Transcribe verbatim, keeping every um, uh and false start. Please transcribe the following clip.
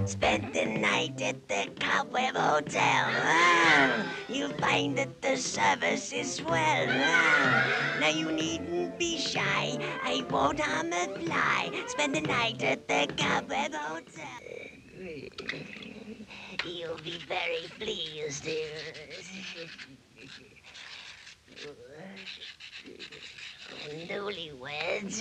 Spent the night at the Cobweb Hotel. Ah, you'll find that the service is swell. Ah, now you needn't be shy. I won't harm a fly. Spend the night at the Cobweb Hotel. You'll be very pleased. Newlyweds.